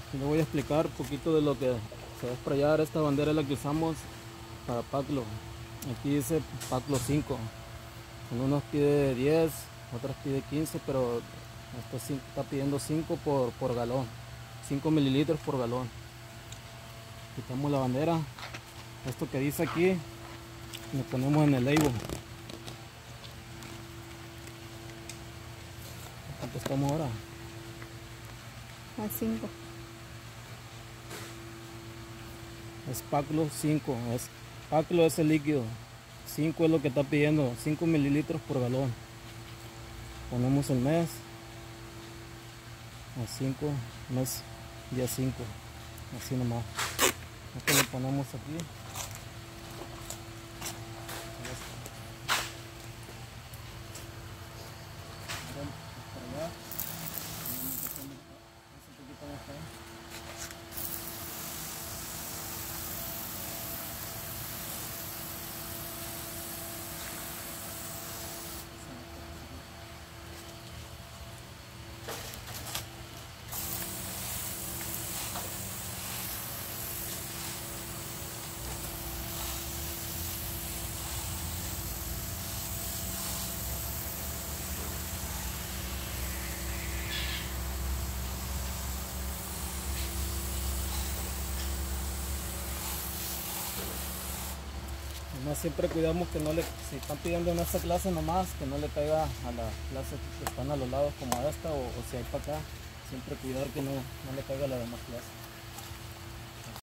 Le voy a explicar un poquito de lo que se va a sprayar. Esta bandera es la que usamos para Paclo. Aquí dice Paclo 5. En unos pide 10, otras pide 15, pero esto está pidiendo 5 por galón. 5 mililitros por galón. Quitamos la bandera. Esto que dice aquí lo ponemos en el label. ¿Cuánto estamos ahora? A 5. Es Paclo 5. Paclo es el líquido. 5 es lo que está pidiendo. 5 mililitros por galón. Ponemos el mes. A 5. Mes día 5. Así nomás. Esto lo ponemos aquí. Nomás siempre cuidamos que no le, si están pidiendo en esta clase nomás, que no le caiga a la clase que están a los lados como esta o si hay para acá, siempre cuidar que no le caiga a la demás clase.